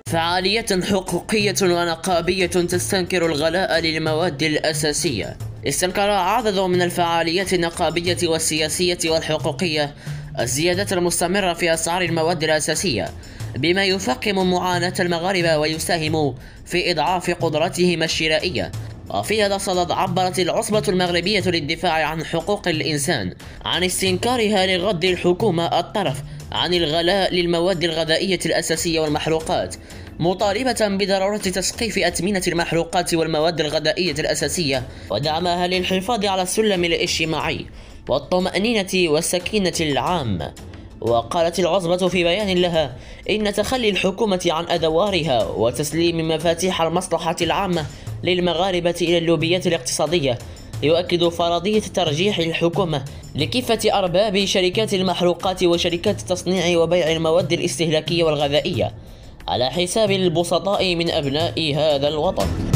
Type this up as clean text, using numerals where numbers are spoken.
فعالية حقوقية ونقابية تستنكر الغلاء للمواد الأساسية. استنكر عدد من الفعاليات النقابية والسياسية والحقوقية الزيادة المستمرة في أسعار المواد الأساسية، بما يفاقم معاناة المغاربة ويساهم في إضعاف قدرتهم الشرائية. وفي هذا الصدد عبرت العصبة المغربية للدفاع عن حقوق الإنسان عن استنكارها لغض الحكومة الطرف عن الغلاء للمواد الغذائية الأساسية والمحروقات، مطالبة بضرورة تسقيف أثمنة المحروقات والمواد الغذائية الأساسية ودعمها للحفاظ على السلم الاجتماعي والطمأنينة والسكينة العامة. وقالت العصبة في بيان لها إن تخلي الحكومة عن أدوارها وتسليم مفاتيح المصلحة العامة للمغاربة إلى اللوبيات الاقتصادية يؤكد فرضية ترجيح الحكومة لكافة أرباب شركات المحروقات وشركات تصنيع وبيع المواد الاستهلاكية والغذائية على حساب البسطاء من أبناء هذا الوطن.